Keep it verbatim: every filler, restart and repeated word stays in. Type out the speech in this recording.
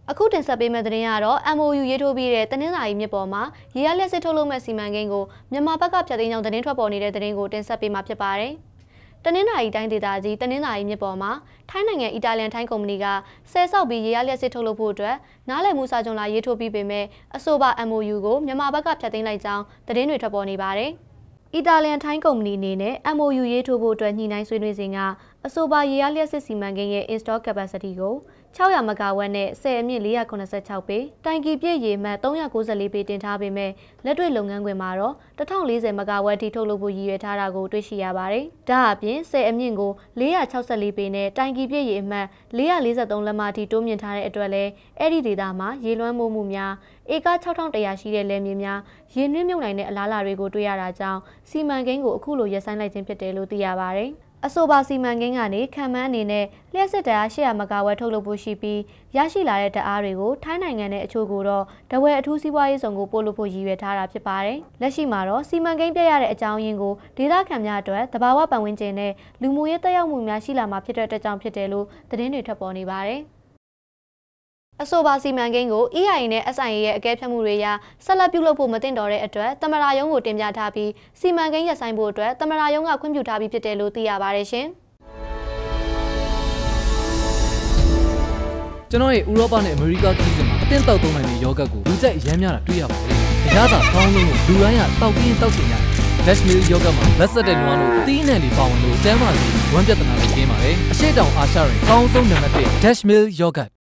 အခုတင်ဆက်ပေးမယ့်သတင်းကတော့ M O U ရေးထိုးပြီးတဲ့တနင်္လာရီမြစ်ပေါ်မှာရေအားလျှက်စစ်ထုတ်လုပ်မဲ့စီမံကိန်းကိုမြန်မာဘက်ကဖျက်သိမ်းကြောင်းသတင်းထွက်ပေါ်နေတဲ့သတင်းကိုတင်ဆက်ပေးမှာဖြစ်ပါတယ်။တနင်္လာရီတိုင်းဒေသကြီးတနင်္လာရီမြစ်ပေါ်မှာထိုင်းနိုင်ငံအီတာလျန်ထိုင်းကုမ္ပဏီကဆယ်ဆောက်ပြီးရေအားလျှက်စစ်ထုတ်လုပ်ဖို့အတွက်နားလည်မှုစာချုပ်လာရေးထိုးပြီးပေမဲ့အဆိုပါ M O U ကိုမြန်မာဘက်ကဖျက်သိမ်းလိုက်ကြောင်းသတင်းတွေထွက်ပေါ်နေပါတယ်။အီတာလျန်ထိုင်းကုမ္ပဏီအနေနဲ့ M O U ရေးထိုးဖို့အတွက်ညှိနှိုင်းဆွေးနွေးစဉ်ကအဆိုပါရေအားလျှက်စစ်စီမံကိန်းရဲ့ install capacity ကို၆၀၀မဂါဝက်နဲ့ဆယ်အမြင့်၄၇၆ပေတိုင်ကီပြည့်ရေမှတ်၃၉၄ပေတင်ထားပေမဲ့လက်တွေ့လုပ်ငန်းခွင်မှာတော့၁၀၄၀မဂါဝက်ထိထုတ်လုပ်ဖို့ရည်ရွယ်ထားတာကိုတွေ့ရှိရပါတယ်။ဒါအပြင်ဆယ်အမြင့်ကို၄၆၄ပေနဲ့တိုင်ကီပြည့်ရေအမှတ်၄၄၃လက်မထိတိုးမြင့်ထားတဲ့အတွက်လည်းအဲ့ဒီဒေသမှာရေလွှမ်းမိုးမှုများဧက၆၁၀၀ရှိတဲ့လယ်မြေများရေနွေးမြုပ်နိုင်တဲ့အလားအလာတွေကိုတွေ့ရတာကြောင့်စီမံကိန်းကိုအခုလိုရပ်ဆိုင်းလိုက်ခြင်းဖြစ်တယ်လို့သိရပါတယ်။အဆိုပါစီမံကိန်းကနေခံမှန်းအနေနဲ့လျှက်စစ်ဓာတ်အား၈၀၀မဂါဝက်ထုတ်လုပ်ဖို့ရှိပြီးရရှိလာတဲ့ဓာတ်အားတွေကိုထိုင်းနိုင်ငံနဲ့အချို့ကိုတော့တဝယ်အထူးစီးပွားရေးဆောင်ကိုပို့လို့ဖို့ရည်ရွယ်ထားတာဖြစ်ပါတယ်။လက်ရှိမှာတော့စီမံကိန်းပြရတဲ့အကြောင်းရင်းကိုဒေသခံများအတွက်တဘာဝပတ်ဝန်းကျင်နဲ့လူမှုရေးတက်ရောက်မှုများရှိလာမှာဖြစ်တဲ့အတွက်ကြောင့်ဖြစ်တယ်လို့သတင်းတွေထွက်ပေါ်နေပါတယ်။အဆိုပါစီမံကိန်းကို E I A နဲ့ S I A ရဲ့အကဲဖြတ်မှုတွေအရဆက်လက်ပြုလုပ်ဖို့မသင့်တော်တဲ့အတွက်သမ္မတရုံးကိုတင်ပြထားပြီးစီမံကိန်းရပ်ဆိုင်းဖို့အတွက်သမ္မတရုံးကခွင့်ပြုထားပြီးဖြစ်တယ်လို့သိရပါတယ်ရှင်။ကျွန်တော်ရဲ့ဥရောပနဲ့အမေရိကခရီးစဉ်မှာအတင်းတောက်သုံးနိုင်တဲ့ယောဂတ်ကိုလူကြိုက်အများများတာတွေ့ရပါတယ်။အရသာကောင်းလို့လူတိုင်းကတောက်ပြီးတောက်ချင်ကြတယ်။ Dash Mill ယောဂတ်မှာလက်ဆက်တဲ့နွားလို့အသီးအနှံတွေပါဝင်လို့တမ်းပါစီဝမ်းပြဿနာတွေကျင်းပါတယ်။အရှိတောင်အာရှရင်အကောင်းဆုံးနံပါတ်တစ် Dash Mill ယောဂတ်